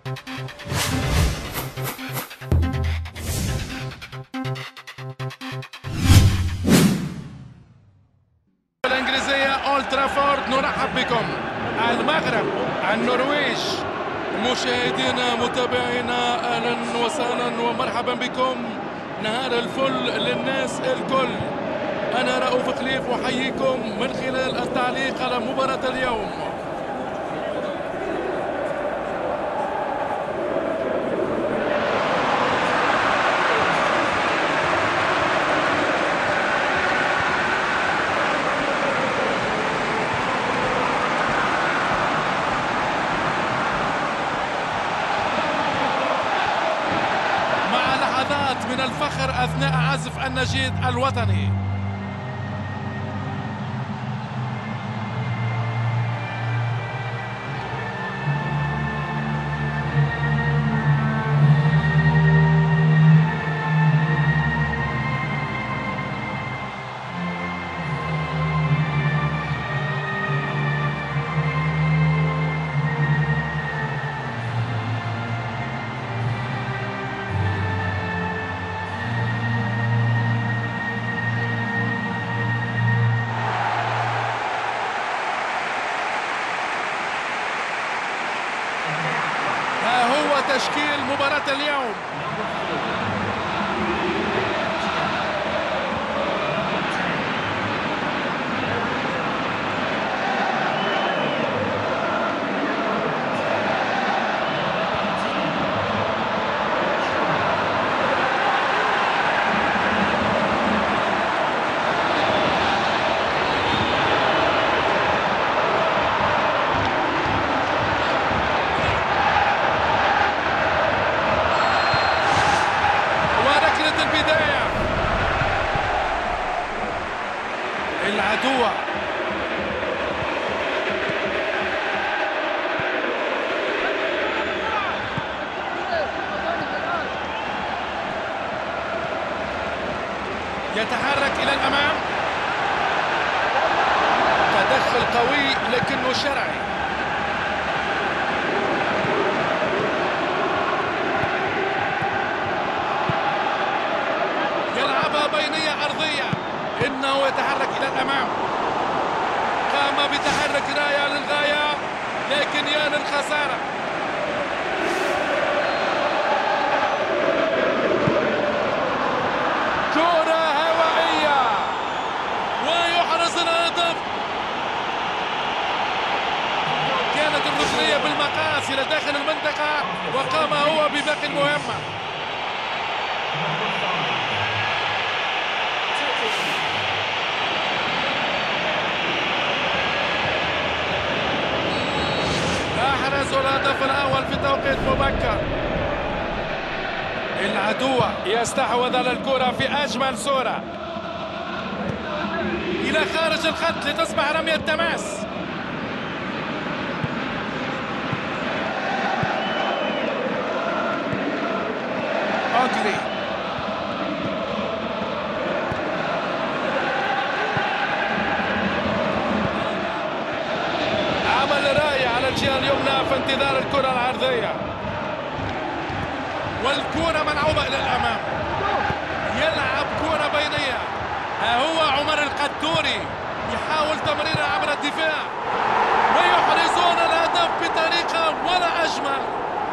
الإنجليزية أولد ترافورد. نرحب بكم المغرب، النرويج. مشاهدينا متابعينا، أهلا وسهلا ومرحبا بكم. نهار الفل للناس الكل. أنا رؤوف خليف أحييكم من خلال التعليق على مباراة اليوم. من الفخر أثناء عزف النشيد الوطني. تشكيل مباراة اليوم. العدو يتحرك إلى الأمام. تدخل قوي لكنه شرعي. يلعبها بينية أرضية. إنه يتحرك إلى الأمام. قام بتحرك راية للغاية لكن يا للخسارة. كرة هوائية ويحرز الهدف. كانت الركنية بالمقاس إلى داخل المنطقة وقام هو بباقي المهمة. أحرز الهدف الأول في توقيت مبكر. العدو يستحوذ على الكرة في أجمل صورة إلى خارج الخط لتصبح رمية تماس. أوغلي الجهة اليمنى في انتظار الكرة العرضية، والكرة ملعوبة إلى الأمام. يلعب كرة بينية. ها هو عمر القدوري يحاول تمريرها عبر الدفاع ويحرزون الهدف بطريقة ولا أجمل.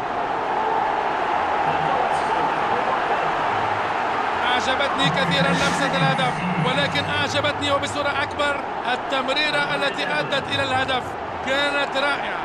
أعجبتني كثيرا لمسة الهدف، ولكن أعجبتني وبصورة أكبر التمريرة التي أدت إلى الهدف. كانت رائعة.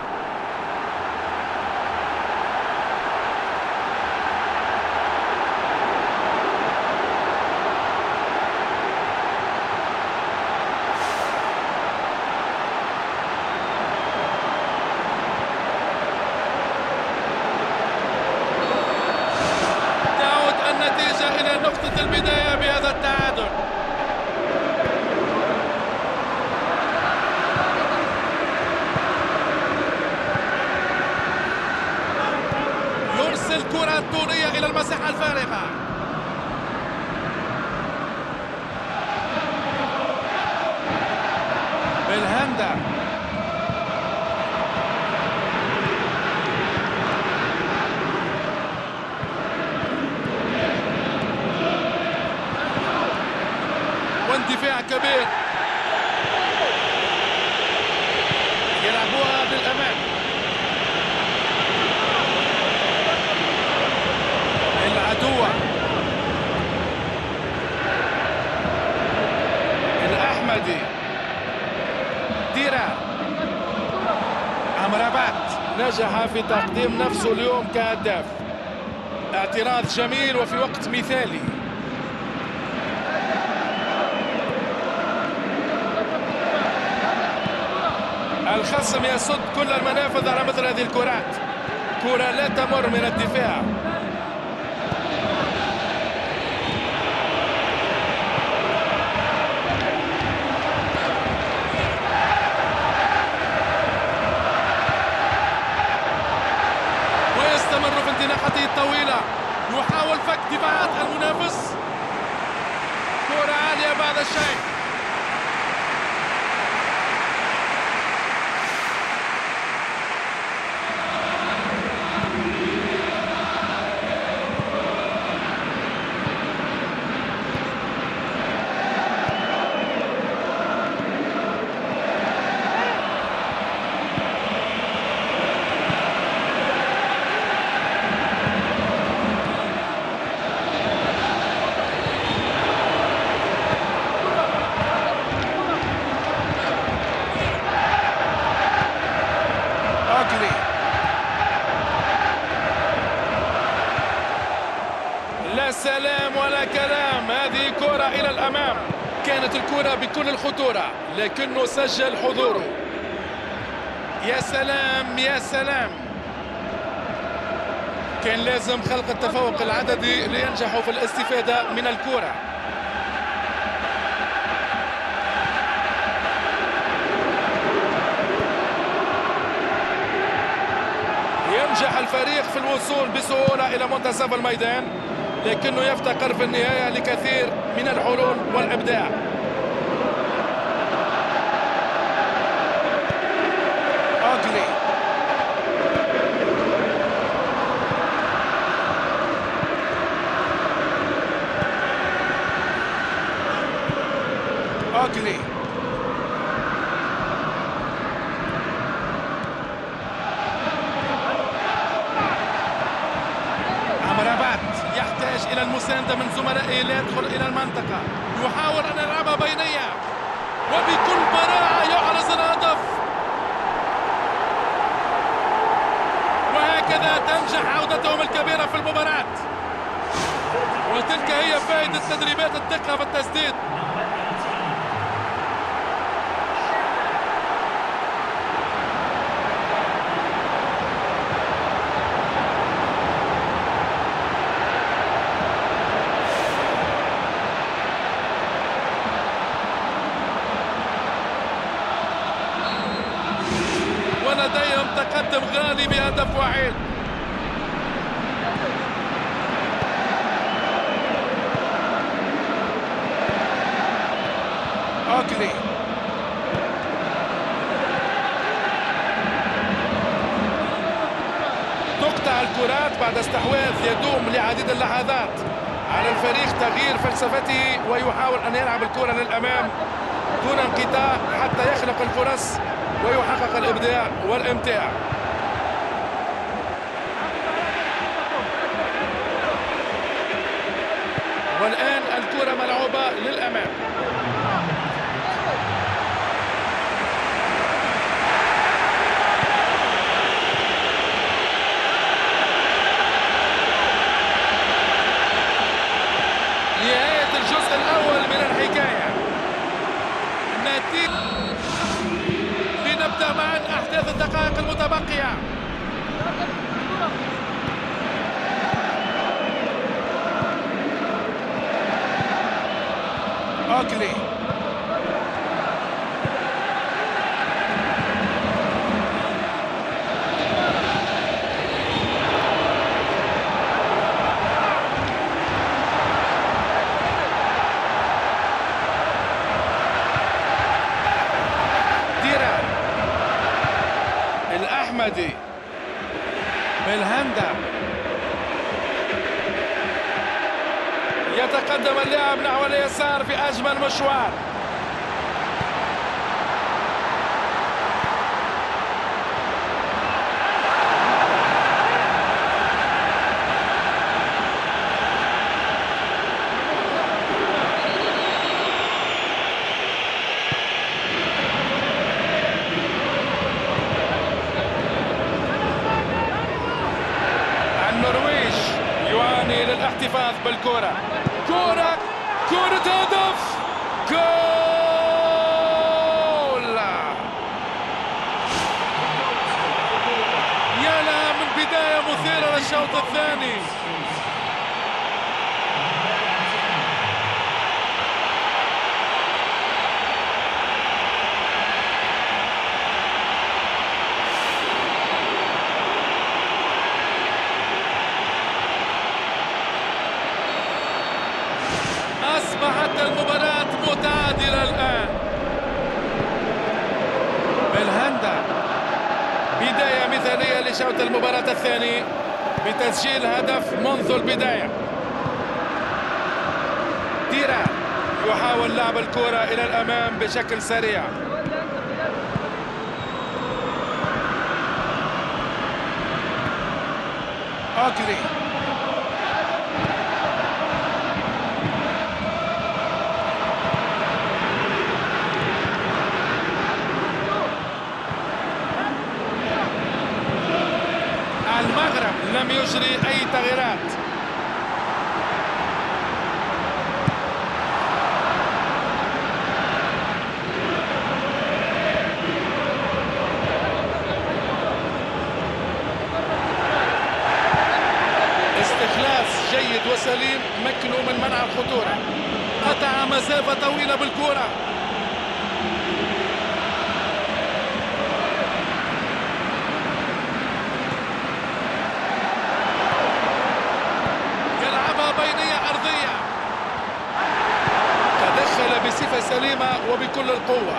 تعود النتيجة إلى نقطة البداية بهذا التعادل. الكرة الطولية إلى المساحة الفارغة. بالهندة اندفاع كبير، يلعبوها للأمام. العدوة الأحمدي، ديرا أمرابات نجح في تقديم نفسه اليوم كهداف. اعتراض جميل وفي وقت مثالي. الخصم يصد كل المنافذ على مثل هذه الكرات، كرة لا تمر من الدفاع. ويستمر في انطلاقته الطويلة، يحاول فك دفاعات المنافس. كرة عالية بعد الشيء. لا سلام ولا كلام، هذه كرة إلى الأمام. كانت الكرة بكل الخطورة لكنه سجل حضوره. يا سلام يا سلام، كان لازم خلق التفوق العددي لينجحوا في الاستفادة من الكرة. ينجح الفريق في الوصول بسهولة إلى منتصف الميدان، لكنه يفتقر في النهاية لكثير من الحلول والإبداع. أوغلي أوغلي أمرابات يحتاج إلى المساندة من زملائه ليدخل إلى المنطقة. يحاول أن يلعبها بينية وبكل براعة يحرز الهدف، وهكذا تنجح عودتهم الكبيرة في المباراة. وتلك هي فائدة تدريبات الدقة في التسديد. ولديهم تقدم غالي بهدف واحد. أوغلي تقطع الكرات بعد استحواذ يدوم لعديد اللحظات. على الفريق تغيير فلسفته ويحاول أن يلعب الكرة للأمام دون انقطاع حتى يخلق الفرص ويحقق الإبداع والإمتاع. والآن الكرة ملعوبة للأمام. نهاية الجزء الأول من الحكاية. النتيجة لنبدأ معا أحداث الدقائق المتبقية. أوغلي ديرا الأحمدي بالهندا يتقدم اللاعب نحو اليسار في أجمل مشوار. النرويج يعاني للاحتفاظ بالكرة. كرة هدف، جول! يا لها من بداية مثيرة للشوط الثاني. أصبحت المباراة متعادلة الآن. بالهندا بداية مثالية لشوط المباراة الثاني بتسجيل هدف منذ البداية. ديران يحاول لعب الكرة إلى الأمام بشكل سريع. أوكلي المغرب لم يجري أي تغييرات. استخلاص جيد وسليم مكنوا من منع الخطورة. قطع مسافة طويلة بالكرة. بينية أرضية، تدخل بصفة سليمة وبكل القوة.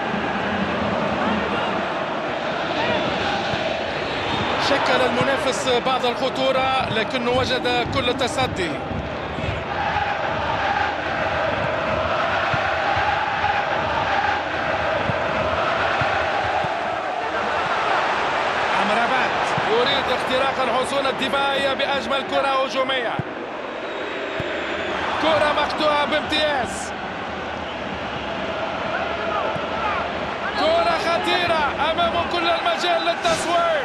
شكل المنافس بعض الخطورة لكنه وجد كل التصدي. أمرابات يريد اختراق الحصون الدفاعية بأجمل كرة هجومية. كرة مقطوعة بامتياز. كرة خطيرة أمامه كل المجال للتصوير.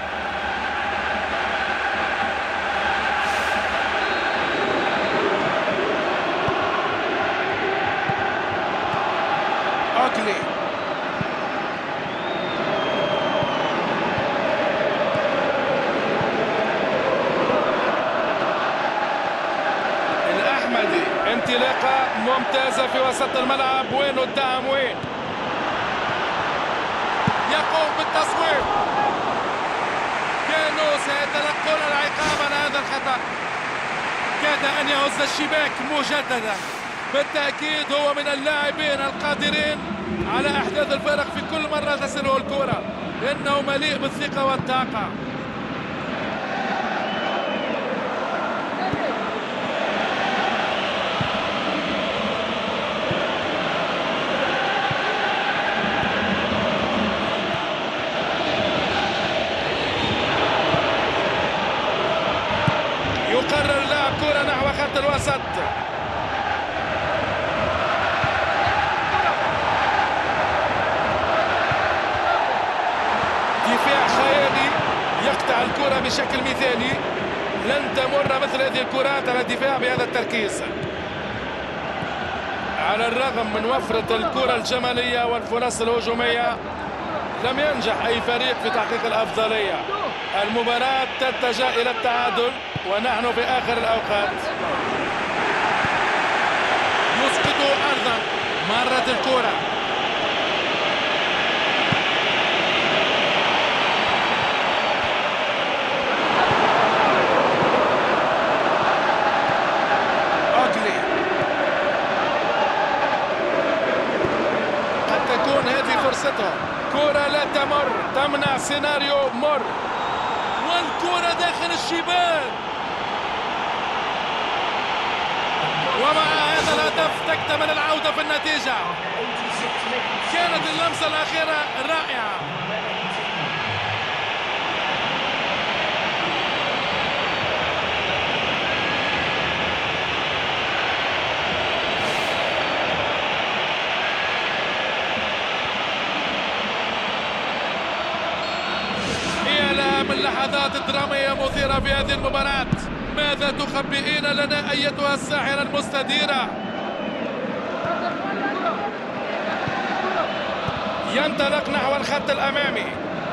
أوكلي انطلاقة ممتازة في وسط الملعب. وين الدعم؟ وين يقوم بالتصويب؟ كانوا سيتلقون العقاب على هذا الخطأ. كاد أن يهز الشباك مجددا. بالتأكيد هو من اللاعبين القادرين على إحداث الفرق في كل مرة تصله الكرة. إنه مليء بالثقة والطاقة. يقرر لاعب كرة نحو خط الوسط. دفاع خيالي يقطع الكرة بشكل مثالي. لن تمر مثل هذه الكرات على الدفاع بهذا التركيز. على الرغم من وفرة الكرة الجمالية والفرص الهجومية لم ينجح أي فريق في تحقيق الأفضلية. المباراة تتجه إلى التعادل ونحن في آخر الأوقات. يسقط أرضا. مرت الكرة. أوكلي قد تكون هذه فرصته. كرة لا تمر، تمنع سيناريو مر، والكرة داخل الشباك. تحتمل العودة في النتيجة. كانت اللمسة الأخيرة رائعة. من اللحظات الدرامية مثيرة في هذه المباراة. ماذا تخبئين لنا أيتها الساحرة المستديرة؟ ينطلق نحو الخط الأمامي.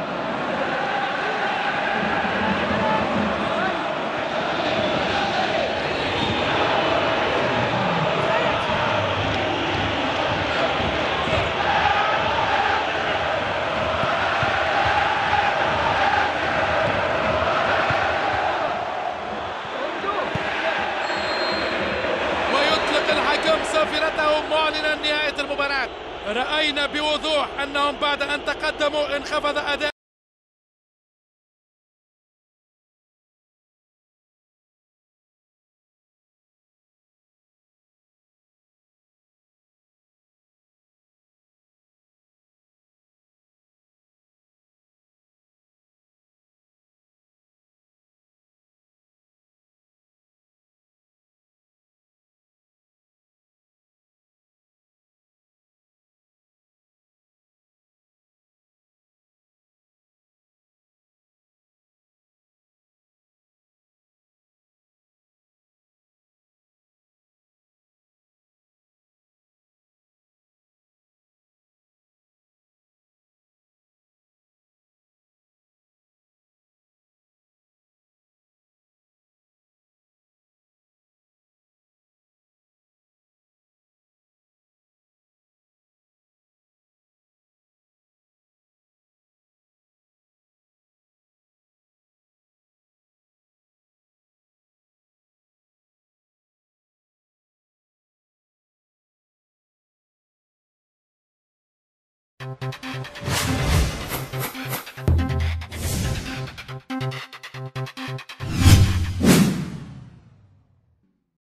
صافرته معلنا نهاية المباراة. رأينا بوضوح أنهم بعد أن تقدموا انخفض أداء